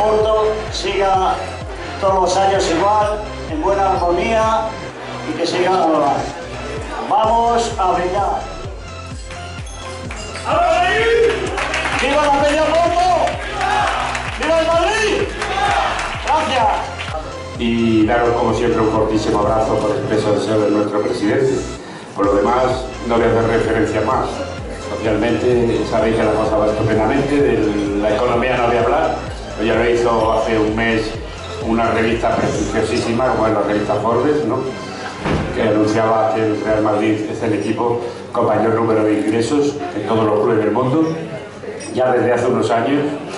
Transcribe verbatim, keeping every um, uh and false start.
Porto siga todos los años igual, en buena armonía y que siga adelante. Vamos a brindar. ¡Viva la Peña Porto! ¡Viva el Madrid! ¡Gracias! Y daros como siempre un fortísimo abrazo por expreso deseo de nuestro presidente. Por lo demás, no voy a hacer referencia más. Socialmente sabéis que la cosa va estupendamente, de la economía no voy a hablar, pero ya lo hizo hace un mes una revista prestigiosísima como es la revista Forbes, ¿no?, que anunciaba que el Real Madrid es el equipo con mayor número de ingresos en todos los clubes del mundo, ya desde hace unos años.